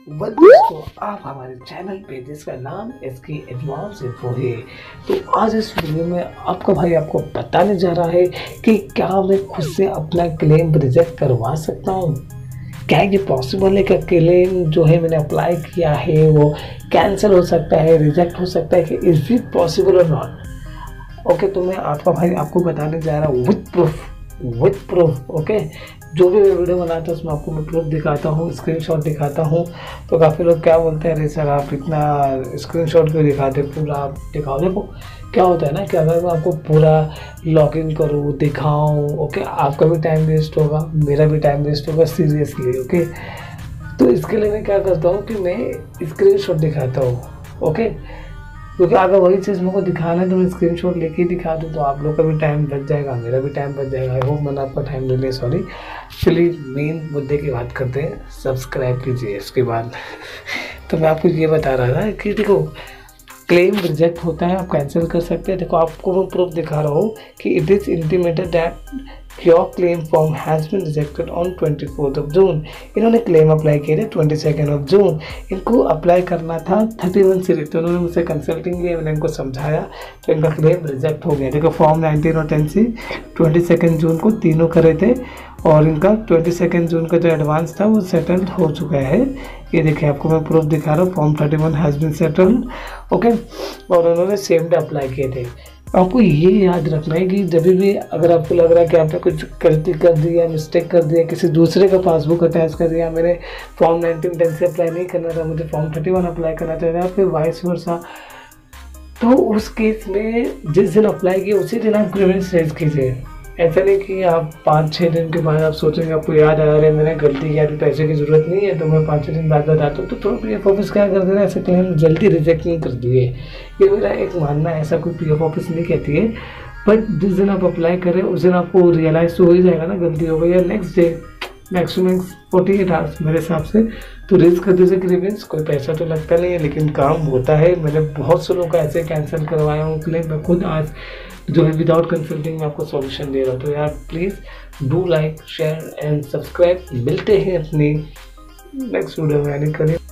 दोस्तों आप हमारे चैनल पे जिसका नाम इसकी एडवांस इन्फो है। तो आज इस वीडियो में आपका भाई आपको बताने जा रहा है कि क्या मैं खुद से अपना क्लेम रिजेक्ट करवा सकता हूँ। क्या ये पॉसिबल है कि क्लेम जो है मैंने अप्लाई किया है वो कैंसिल हो सकता है, रिजेक्ट हो सकता है, कि इज इट पॉसिबल और नॉट। ओके, तो मैं आपका भाई आपको बताने जा रहा हूँ विथ प्रूफ। ओके, जो भी मैं वीडियो बनाता हूँ उसमें आपको मैं प्रूफ दिखाता हूँ, स्क्रीनशॉट दिखाता हूँ। तो काफ़ी लोग क्या बोलते हैं, अरे सर आप इतना स्क्रीनशॉट क्यों दिखाते, पूरा आप दिखाओ। देखो क्या होता है ना कि अगर मैं आपको पूरा लॉगिन करूँ दिखाऊँ, ओके, आपका भी टाइम वेस्ट होगा, मेरा भी टाइम वेस्ट होगा सीरियसली। ओके, तो इसके लिए मैं क्या करता हूँ कि मैं स्क्रीनशॉट दिखाता हूँ। ओके, क्योंकि अगर वही चीज़ मेरे को दिखाना है तो मैं स्क्रीनशॉट लेके ही दिखा दूँ तो आप लोग का भी टाइम बच जाएगा, मेरा भी टाइम बच जाएगा। आई होप मैंने आपका टाइम ले लिया, सॉरी। चलिए मेन मुद्दे की बात करते हैं, सब्सक्राइब कीजिए इसके बाद। तो मैं आपको ये बता रहा था कि देखो क्लेम रिजेक्ट होता है, आप कैंसिल कर सकते हैं। देखो आपको मैं प्रूफ दिखा रहा हूँ कि it is intimated that your claim form has been rejected on 24 June. इन्होंने क्लेम अप्लाई किए थे 22 जून। इनको अप्लाई करना था 31 से, तो उन्होंने मुझसे कंसल्टिंग लिया, मैंने इनको समझाया तो इनका क्लेम रिजेक्ट हो गया। देखो फॉर्म 19 और 10 से 22 जून को तीनों करे थे और इनका 22 जून का जो एडवांस था वो सेटल्ड हो चुका है। ये देखिए आपको मैं प्रूफ दिखा रहा हूँ, form 31 has been settled. Okay, और उन्होंने सेम डे अप्लाई किए थे। आपको ये याद रखना है कि जब भी अगर आपको लग रहा है कि आपने कुछ गलती कर दी या मिस्टेक कर दिया, किसी दूसरे का पासबुक अटैच कर दिया, मैंने फॉर्म 19 से अप्लाई नहीं करना था, मुझे फॉर्म 31 अप्लाई करना था, फिर वाइस वर्सा, तो उस केस में जिस दिन अप्लाई किया उसी दिन आप ग्रीवेंस रेज कीजिए। ऐसा नहीं कि आप 5-6 दिन के बाद आप सोचेंगे, आपको याद आ रहा है मैंने गलती किया, अभी पैसे की ज़रूरत नहीं है तो मैं 5-6 दिन बाद बताता हूँ, तो थोड़ा पीएफ ऑफिस क्या कर देना, ऐसे क्लेम जल्दी रिजेक्ट नहीं कर दिए। ये मेरा एक मानना है, ऐसा कोई पीएफ ऑफिस नहीं कहती है। बट जिस दिन आप अप्लाई करें उस दिन आपको रियलाइज़ तो हो ही जाएगा ना गलती हो गई, या नेक्स्ट डे मैक्सिमम 48 आवर्स मेरे हिसाब से तो रेज कर दीजिए ग्रीवेंस। कोई पैसा तो लगता नहीं है लेकिन काम होता है। मैंने बहुत से लोग का ऐसे कैंसिल करवाया हूँ क्लेम, मैं खुद आज जो है विदाउट कंसल्टिंग में आपको सॉल्यूशन दे रहा हूँ। तो यार please do like share and subscribe. मिलते हैं अपनी नेक्स्ट वीडियो में, यानी करें।